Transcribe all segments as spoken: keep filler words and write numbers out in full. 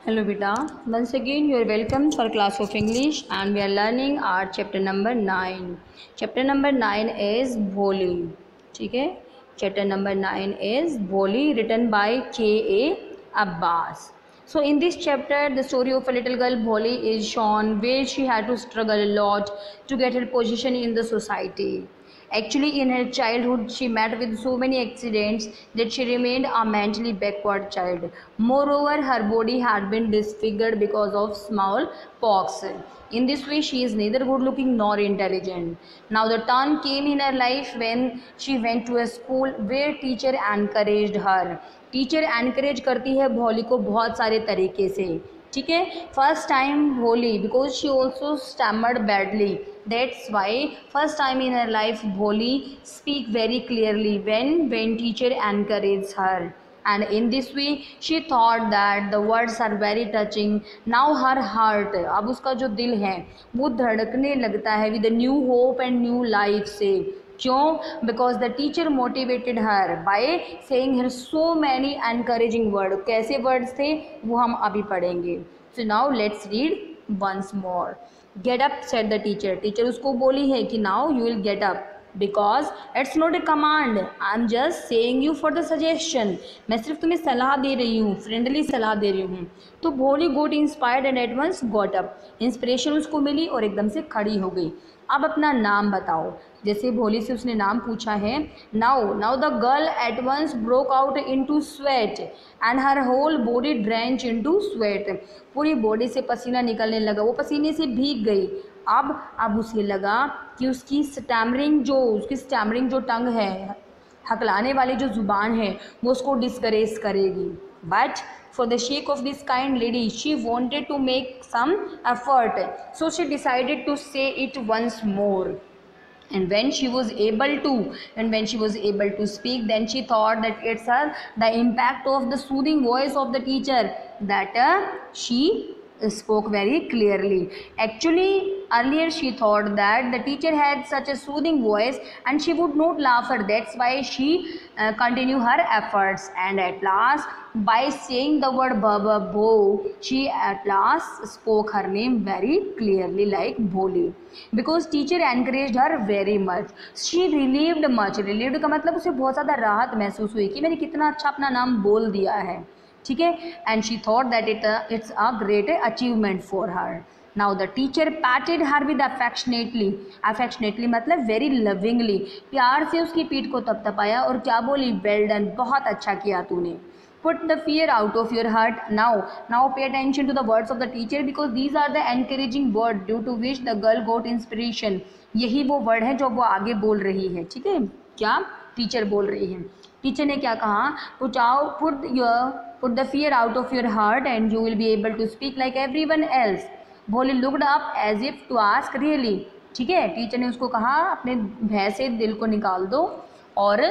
Hello beta, once again you are welcome for class of English and we are learning our chapter number nine. Chapter number nine is Bholi. ठीक है, chapter number nine is Bholi written by K A Abbas. So in this chapter the story of a little girl Bholi is shown where she had to struggle a lot to get her position in the society. Actually, in her childhood, she met with so many accidents that she remained a mentally backward child. Moreover, her body had been disfigured because of smallpox. In this way, she is neither good looking nor intelligent. Now, the turn came in her life when she went to a school where teacher encouraged her. Teacher encourage करती है भोली को बहुत सारे तरीके से. ठीक है, first time Bholi because she also stammered badly, that's why first time in her life Bholi speak very clearly when when teacher encourage her. And in this way she thought that the words are very touching. Now her heart, अब उसका जो दिल है वो धड़कने लगता है with a new hope and new life से. क्यों? Because the teacher motivated her by saying her so many encouraging word. कैसे वर्ड्स थे वो हम अभी पढ़ेंगे. So now let's read once more. Get up said the teacher. Teacher उसको बोली है कि now you will get up because it's not a command, I am just saying you for the suggestion. मैं सिर्फ तुम्हें सलाह दे रही हूँ, फ्रेंडली सलाह दे रही हूँ. तो Bholi got inspired and at once got up. Inspiration उसको मिली और एकदम से खड़ी हो गई. अब अपना नाम बताओ. जैसे भोली से उसने नाम पूछा है. Now now the girl at once broke out into sweat and her whole body drench into sweat. पूरी बॉडी से पसीना निकलने लगा, वो पसीने से भीग गई. अब अब उसे लगा कि उसकी स्टैमरिंग जो उसकी स्टैमरिंग जो टंग है, हकलाने वाली जो ज़ुबान है, वो उसको डिस्करेज करेगी. But for the sake of this kind lady she wanted to make some effort, so she decided to say it once more. And when she was able to and when she was able to speak, then she thought that it's her the impact of the soothing voice of the teacher that uh, she spoke very clearly. Actually earlier she thought that the teacher had such a soothing voice and she would not laugh her. That's why she uh, continued her efforts, and at last by saying the word baba bo she at last spoke her name very clearly like Bholi. Because teacher encouraged her very much, she relieved much. relieved का मतलब उसे बहुत ज़्यादा राहत महसूस हुई कि मैंने कितना अच्छा अपना नाम बोल दिया है. ठीक है, and she thought that it it's a great achievement for her. Now the teacher patted her with affectionately. Affectionately मतलब वेरी लविंगली, प्यार से उसकी पीठ को तपतपाया और क्या बोली? वेल डन, बहुत अच्छा किया तूने. Put the fear out of your heart. Now, now pay attention to the words of the teacher because these are the encouraging words due to which the girl got inspiration. यही वो word है जो वो आगे बोल रही है. ठीक है, क्या टीचर बोल रही है? टीचर ने क्या कहा? Put out, put your, put the fear out of your heart and you will be able to speak like everyone else. Bholi looked up as if to ask really. ठीक है, teacher ने उसको कहा अपने भय से दिल को निकाल दो और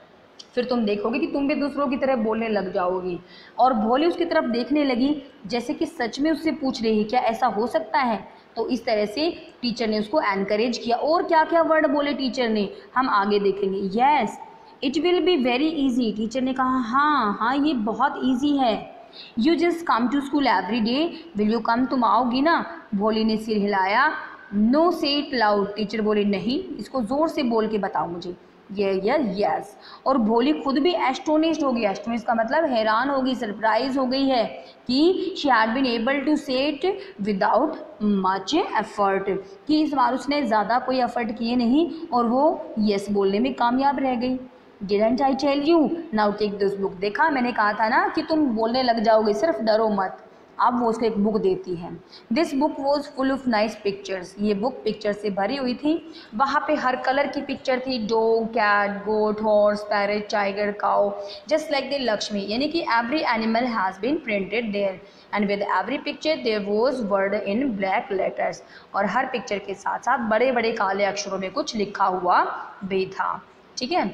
फिर तुम देखोगे कि तुम भी दूसरों की तरह बोलने लग जाओगी. और भोली उसकी तरफ देखने लगी जैसे कि सच में उससे पूछ रही है क्या ऐसा हो सकता है. तो इस तरह से टीचर ने उसको एनकरेज किया. और क्या क्या वर्ड बोले टीचर ने हम आगे देखेंगे. Yes it will be very easy. Teacher ने कहा हाँ हाँ ये बहुत ईजी है. You just come to school every day. Will you come, तुम आओगी ना? भोली ने सिर हिलाया. नो से इट लाउड. टीचर बोले नहीं, इसको ज़ोर से बोल के बताओ मुझे. ये ये यस. और भोली खुद भी एस्टोनिश्ड हो गई. एस्टोनिश्ड का मतलब हैरान हो गई, सरप्राइज हो गई है कि she had been able to say it without much effort, कि इस बार उसने ज़्यादा कोई एफर्ट किए नहीं और वो यस बोलने में कामयाब रह गई. Didn't I tell you? Now take this book. देखा, मैंने कहा था ना कि तुम बोलने लग जाओगे, सिर्फ डरो मत. अब वो उसको एक बुक देती है. This book was full of nice pictures. ये बुक पिक्चर से भरी हुई थी. वहाँ पे हर कलर की पिक्चर थी. Dog, cat, goat, horse, parrot, tiger, cow, just like the Lakshmi. यानी कि every animal has been printed there and with every picture there was word in black letters. और हर पिक्चर के साथ साथ बड़े बड़े काले अक्षरों में कुछ लिखा हुआ भी था. ठीक है.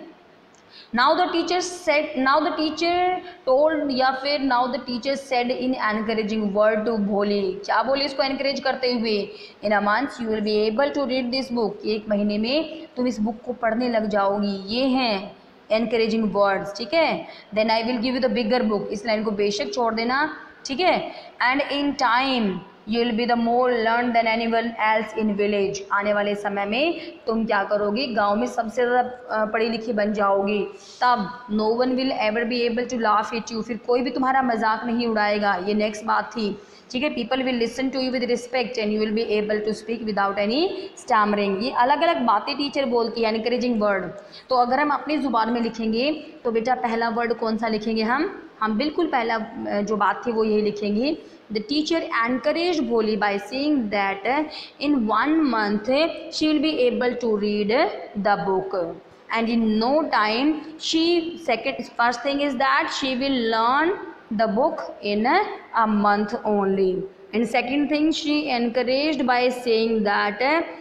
Now the teacher said, now the teacher told या फिर now the teacher said in encouraging word to Bholi. क्या बोली इसको encourage करते हुए? In a month you will be able to read this book. एक महीने में तुम इस बुक को पढ़ने लग जाओगी. ये हैं encouraging words. ठीक है. Then I will give you the bigger book. इस लाइन को बेशक छोड़ देना. ठीक है। And in time you will be the more learn then anyone else in village, आने वाले समय में तुम क्या करोगी, गांव में सबसे ज़्यादा पढ़ी लिखी बन जाओगी। तब no one will ever be able to laugh at you, फिर कोई भी तुम्हारा मजाक नहीं उड़ाएगा, ये नेक्स्ट बात थी, ठीक है। People will listen to you with respect and you will be able to speak without any stammering. ये अलग अलग बातें टीचर बोलती है, एनकरेजिंग वर्ड। तो अगर हम अपनी ज़ुबान में लिखेंगे तो बेटा पहला वर्ड कौन सा लिखेंगे हम हम बिल्कुल पहला जो बात थी वो यही लिखेंगे। The teacher encouraged Bholi by saying that in one month she will be able to read the book, and in no time she second first thing is that she will learn the book in a month only, and second thing she encouraged by saying that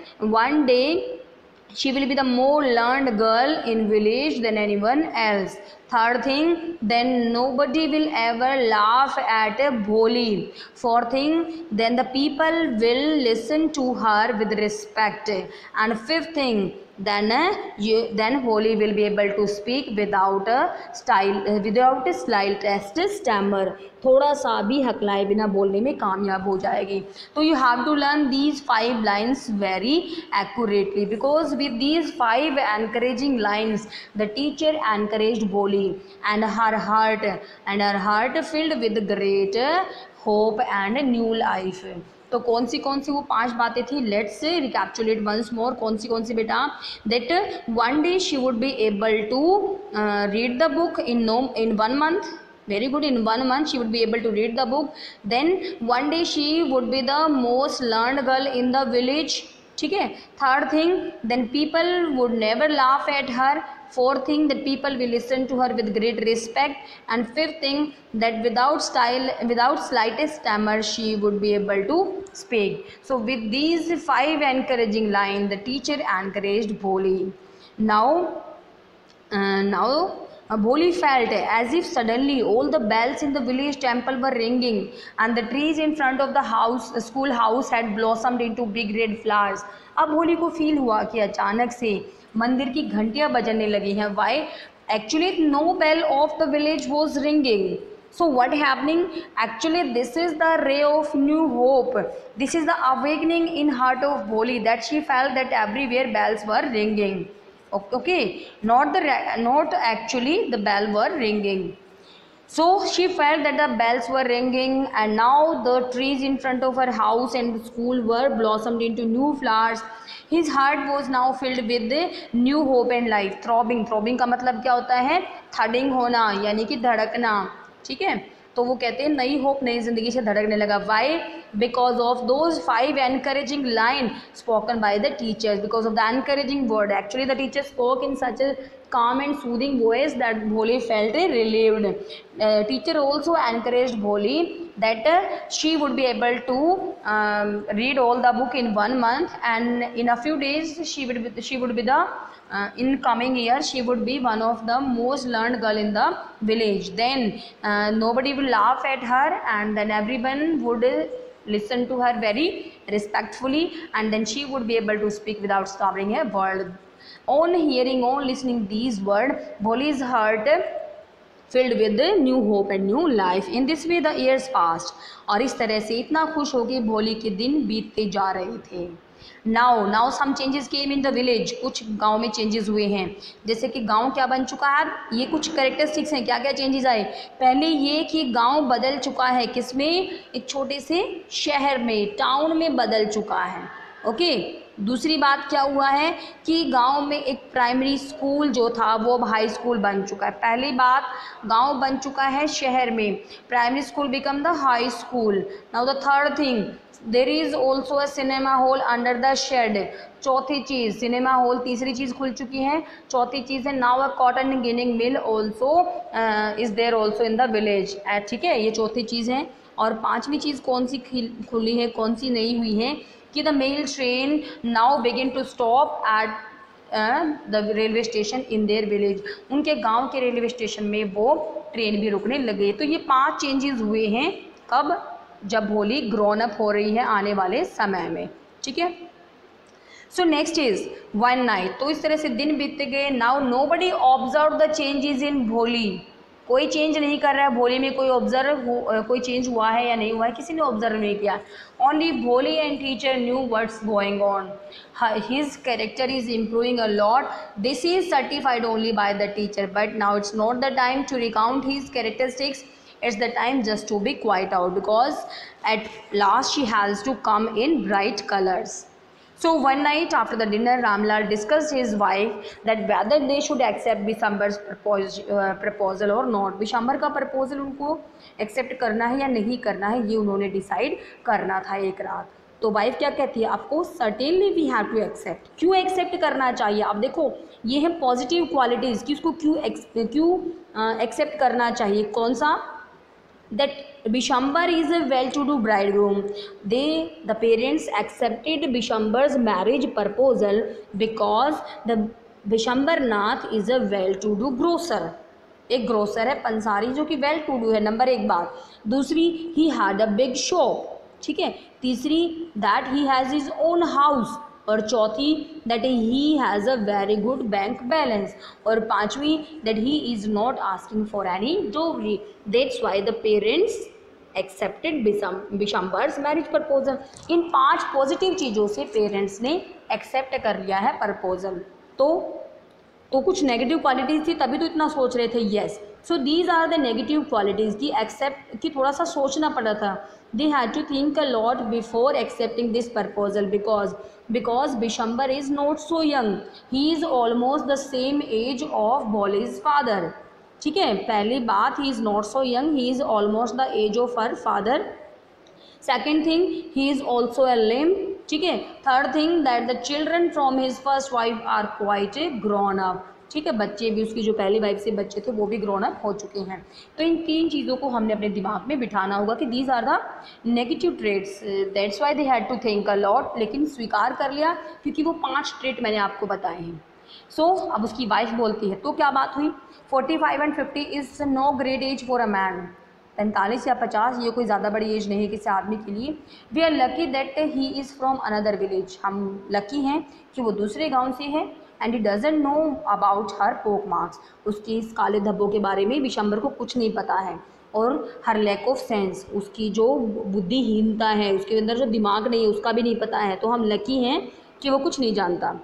one day she will be the more learned girl in village than anyone else. Third thing, then nobody will ever laugh at Bholi. Fourth thing, then the people will listen to her with respect. And fifth thing, then uh, you, then Bholi will be able to speak without a style uh, without a slightest stammer. थोड़ा सा भी हकलाए बिना बोलने में कामयाब हो जाएगी। तो you have to learn these five lines very accurately, because with these five encouraging lines the teacher encouraged Bholi, and her heart and her heart filled with great hope and new life. तो कौन सी कौन सी वो पांच बातें थी, let's recapitulate once more. कौन सी कौन सी बेटा, that one day she would be able to read the book in no in one month, very good, in one month she would be able to read the book. Then one day she would be the most learned girl in the village, ठीक है। Third thing, then people would never laugh at her. Fourth thing, that people will listen to her with great respect. And fifth thing, that without style without slightest stammer she would be able to speak. So with these five encouraging lines the teacher encouraged Bholi. Now uh, now Uh, Bholi felt as if suddenly all the bells in the village temple were ringing and the trees in front of the house school house had blossomed into big red flowers. अब भोली को feel हुआ कि अचानक से मंदिर की घंटियां बजने लगी हैं। Why? Actually no bell of the village was ringing. So what happening? Actually this is the ray of new hope. This is the awakening in heart of Bholi, that she felt that everywhere bells were ringing. Okay, not the not actually the bell were ringing. So she felt that the bells were ringing, and now the trees in front of her house and the school were blossomed into new flowers. His heart was now filled with the new hope and life. Throbbing, throbbing का मतलब क्या होता है, थर्डिंग होना यानी कि धड़कना, ठीक है। तो वो कहते हैं नई होप नई जिंदगी से धड़कने लगा। Why? Because of those five encouraging line spoken by the teachers, because of the encouraging word. Actually the teacher spoke in such a calm and soothing voice that Bholi felt relieved. Uh, teacher also encouraged Bholi that uh, she would be able to um, read all the book in one month, and in a few days she would be, she would be the uh, in coming year she would be one of the most learned girl in the village. Then uh, nobody will laugh at her, and then everyone would uh, listen to her very respectfully, and then she would be able to speak without stopping a word. On hearing, on listening these words, Bholi's heart filled with new hope and new life. In this way the years passed. और इस तरह से इतना खुश हो के भोली के दिन बीतते जा रहे थे। Now, now some changes came in the village. कुछ गांव में चेंजेस हुए हैं। जैसे कि गांव क्या बन चुका है, ये कुछ करेक्टरिस्टिक्स हैं। क्या क्या चेंजेस आए? पहले ये कि गांव बदल चुका है, किसमें, एक छोटे से शहर में, टाउन में बदल चुका है। Okay okay? दूसरी बात क्या हुआ है कि गांव में एक प्राइमरी स्कूल जो था वो अब हाई स्कूल बन चुका है। पहली बात, गांव बन चुका है शहर में, primary school become the high school. Now the third thing, there is also a cinema hall under the shade. चौथी चीज़, सिनेमा हॉल तीसरी चीज़ खुल चुकी है। चौथी चीज़ है now a cotton ginning mill also is there also in the village. ठीक है, ये चौथी चीज़ है। और पाँचवीं चीज़ कौन सी खुली है, कौन सी नहीं हुई है, कि the mail train now begin to stop at the railway station in their village. उनके गांव के रेलवे स्टेशन में वो ट्रेन भी रुकने लगे। तो ये पांच चेंजेस हुए हैं। कब? जब भोली ग्रोन अप हो रही है आने वाले समय में। ठीक है। So next is one night. तो इस तरह से दिन बीतते गए। Now nobody observe the changes in Bholi. कोई चेंज नहीं कर रहा है भोली में, कोई ऑब्जर्व कोई चेंज हुआ है या नहीं हुआ है, किसी ने ऑब्जर्व नहीं किया। Only Bholi and teacher knew what's going on, his character is improving a lot, this is certified only by the teacher, but now it's not the time to recount his characteristics, it's the time just to be quiet out because at last she has to come in bright colors. So one night after the dinner, Ramlal discussed his wife that whether they should accept Bishambar's propos uh, proposal or not. Bishamber का proposal उनको accept करना है या नहीं करना है, ये उन्होंने डिसाइड करना था एक रात। तो वाइफ क्या कहती है, आपको certainly we have to accept. क्यों एक्सेप्ट करना चाहिए? अब देखो ये है पॉजिटिव क्वालिटीज़ कि उसको क्यों क्यों एक्सेप्ट करना चाहिए। कौन सा? That Bishambar is a well-to-do bridegroom. They, the parents accepted Bishambar's marriage proposal because the Bishambar Nath is a well-to-do grocer. एक ग्रोसर है पंसारी जो कि वेल टू डू है, नंबर एक बात। दूसरी, he had a big shop, ठीक है। तीसरी, that he has his own house. और चौथी, that he has a very good bank balance. और पांचवी, that he is not asking for any dowry. That's why the parents accepted Bishamber's marriage proposal. इन पांच positive चीज़ों से पेरेंट्स ने accept कर लिया है प्रपोजल। तो तो कुछ नेगेटिव क्वालिटीज़ थी तभी तो इतना सोच रहे थे। Yes, so these are the negative qualities की एक्सेप्ट की थोड़ा सा सोचना पड़ा था। They had to think a lot before accepting this proposal because because Bishamber is not so young, he is almost the same age of Bholi's father. ठीक है, पहली बात, he is not so young, he is almost the age of her father. Second thing, he is also a limp. ठीक है, third thing, that the children from his first wife are quite a grown up. ठीक है, बच्चे भी उसकी जो पहली wife से बच्चे थे वो भी ग्रोन अप हो चुके हैं। तो इन तीन चीज़ों को हमने अपने दिमाग में बिठाना होगा कि these are the negative traits, that's why they had to think a lot. लेकिन स्वीकार कर लिया क्योंकि वो पांच ट्रेट मैंने आपको बताए हैं। सो so, अब उसकी वाइफ बोलती है, तो क्या बात हुई, forty five and fifty is no great age for a man. पैंतालीस या पचास ये कोई ज़्यादा बड़ी एज नहीं है किसी आदमी के लिए। We are lucky that he is from another village, हम लकी हैं कि वो दूसरे गांव से है। And he doesn't know about her pock marks, उसके इस काले धब्बों के बारे में बिशंबर को कुछ नहीं पता है। और हर लैक ऑफ सेंस, उसकी जो बुद्धिहीनता है, उसके अंदर जो दिमाग नहीं है उसका भी नहीं पता है। तो हम लकी हैं कि वो कुछ नहीं जानता।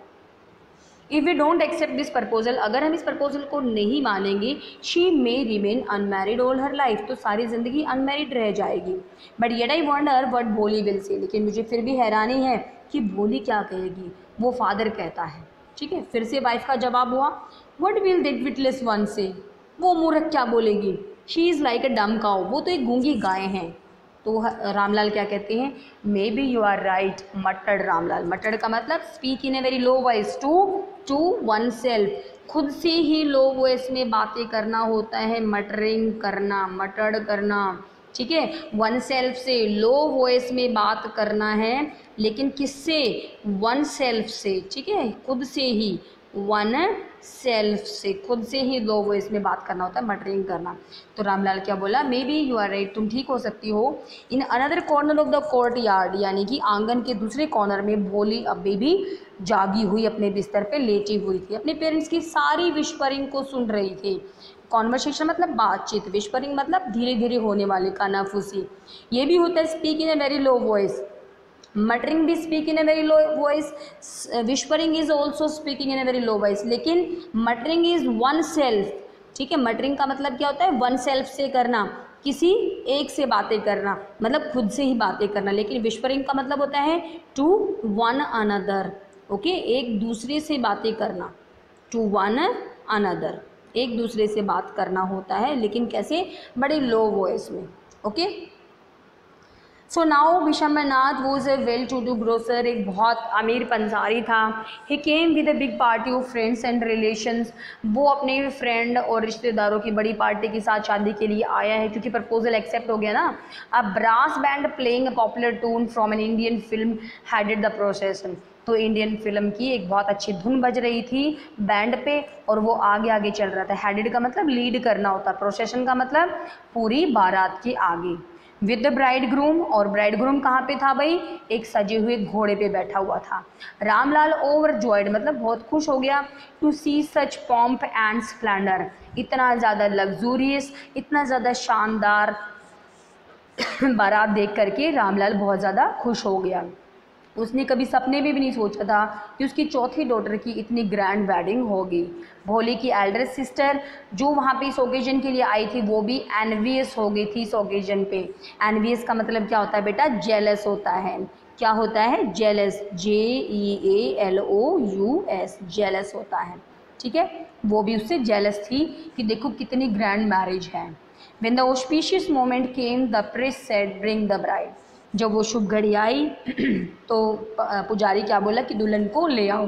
If we don't accept this proposal, अगर हम इस प्रपोजल को नहीं मानेंगे, she may remain unmarried all her life, तो सारी ज़िंदगी अनमैरिड रह जाएगी। But yet I wonder what Bholi will say, लेकिन मुझे फिर भी हैरानी है कि भोली क्या कहेगी। वो फादर कहता है, ठीक है, फिर से वाइफ का जवाब हुआ, what will that witless one say, वो मूर्ख क्या बोलेगी। शी इज़ लाइक अ डम काउ, वो तो एक गूंगी गाय हैं। तो रामलाल क्या कहते हैं, may be you are right muttered Ramlal. Muttered का मतलब speak in a very low voice to to oneself, खुद से ही लो वॉइस में बातें करना होता है, मटरिंग करना, मटड़ करना। ठीक है, वन सेल्फ से लो वॉइस में बात करना है, लेकिन किससे, वन सेल्फ से। ठीक है, खुद से ही, वन सेल्फ से, खुद से ही लो वॉइस में बात करना होता है, मटरिंग करना। तो रामलाल क्या बोला, may be you are right, तुम ठीक हो सकती हो। In another corner of the courtyard, यानी कि आंगन के दूसरे कॉर्नर में भोली अभी भी जागी हुई अपने बिस्तर पे लेटी हुई थी, अपने पेरेंट्स की सारी विस्परिंग को सुन रही थी। कॉन्वर्सेशन मतलब बातचीत, विस्परिंग मतलब धीरे धीरे होने वाली कानाफूसी। ये भी होता है speak in a very low voice, muttering भी speak in a very low voice, whispering is also speaking in a very low voice, लेकिन मटरिंग इज वन सेल्फ। ठीक है, मटरिंग का मतलब क्या होता है, वन सेल्फ से करना, किसी एक से बातें करना, मतलब खुद से ही बातें करना। लेकिन विस्परिंग का मतलब होता है टू वन अनदर। ओके, एक दूसरे से बातें करना, टू वन अनदर, एक दूसरे से बात करना होता है, लेकिन कैसे, बड़े लो वॉइस में। Okay, so now Bishambar Nath was a well to do grocer, एक बहुत अमीर पंसारी था। He came with a big party of friends and relations, वो अपने फ्रेंड और रिश्तेदारों की बड़ी पार्टी के साथ शादी के लिए आया है, क्योंकि प्रपोजल एक्सेप्ट हो गया ना। A brass band playing a popular tune from an Indian film headed the procession, तो इंडियन फिल्म की एक बहुत अच्छी धुन बज रही थी बैंड पे, और वो आगे आगे चल रहा था। हेडेड का मतलब लीड करना होता है, प्रोसेशन का मतलब पूरी बारात के आगे। विद द ब्राइड ग्रूम, और ब्राइड ग्रूम कहाँ पे था भाई, एक सजे हुए घोड़े पे बैठा हुआ था। रामलाल ओवर जॉयड मतलब बहुत खुश हो गया, to see such pomp and splendour, इतना ज़्यादा लग्जूरियस, इतना ज़्यादा शानदार बारात देख करके रामलाल बहुत ज़्यादा खुश हो गया। उसने कभी सपने में भी नहीं सोचा था कि उसकी चौथी डॉटर की इतनी ग्रैंड वेडिंग होगी। भोले की एल्डर सिस्टर जो वहाँ पे इस ओकेजन के लिए आई थी वो भी एनवियस हो गई थी इस ओकेजन पे। एनवियस का मतलब क्या होता है बेटा, जेलस होता है। क्या होता है, jealous, J E A L O U S, jealous होता है, ठीक है। वो भी उससे जेलस थी कि देखो कितनी ग्रैंड मैरिज है। When the auspicious moment came the priest said bring the bride, जब वो शुभ घड़ी आई तो पुजारी क्या बोला कि दुल्हन को ले आओ।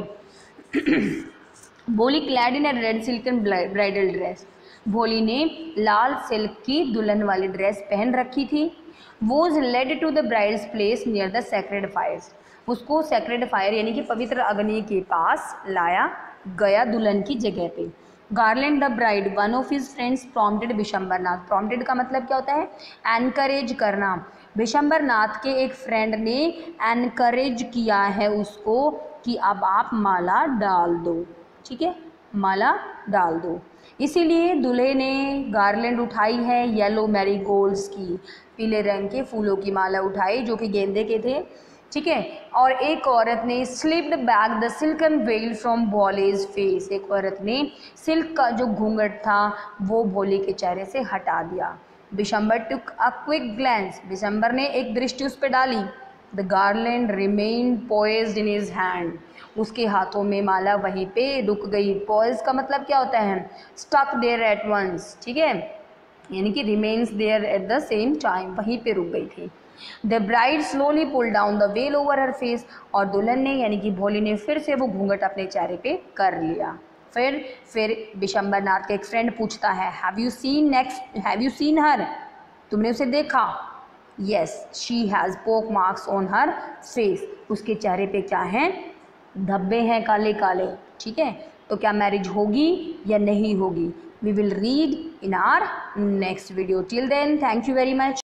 Bholi clad in a red silken bridal dress, Bholi ने लाल सिल्क की दुल्हन वाली ड्रेस पहन रखी थी। Was led to the bride's place near the sacred fires, उसको सेक्रेड फायर यानी कि पवित्र अग्नि के पास लाया गया दुल्हन की जगह पे। Garland the bride one of his friends prompted Bishambarnath, prompted का मतलब क्या होता है, एनकरेज करना। विशंबरनाथ के एक फ्रेंड ने एनकरेज किया है उसको कि अब आप माला डाल दो, ठीक है, माला डाल दो। इसीलिए दूल्हे ने गार्लैंड उठाई है येलो मैरीगोल्ड्स की, पीले रंग के फूलों की माला उठाई जो कि गेंदे के थे, ठीक है। और एक औरत ने slipped back the silken veil from Bholi's face, एक औरत ने सिल्क का जो घूंघट था वो भोले के चेहरे से हटा दिया। Bishambar took a quick glance, Bishambar ने एक दृष्टि उस पर डाली। The garland remain poised in his hand, उसके हाथों में माला वहीं पे रुक गई। पॉइज का मतलब क्या होता है, स्टक देयर एट वंस, ठीक है, यानी कि remains there at the same time, वहीं पे रुक गई थी। The bride slowly pull down the veil over her face, और दुल्हन ने यानी कि भोली ने फिर से वो घूंघट अपने चेहरे पे कर लिया। फिर फिर विशंबरनाथ का एक फ्रेंड पूछता है, have you seen next have you seen her, तुमने उसे देखा। Yes, she has pock marks on her face, उसके चेहरे पे क्या हैं, धब्बे हैं काले काले, ठीक है। तो क्या मैरिज होगी या नहीं होगी, we will read in our next video. Till then thank you very much.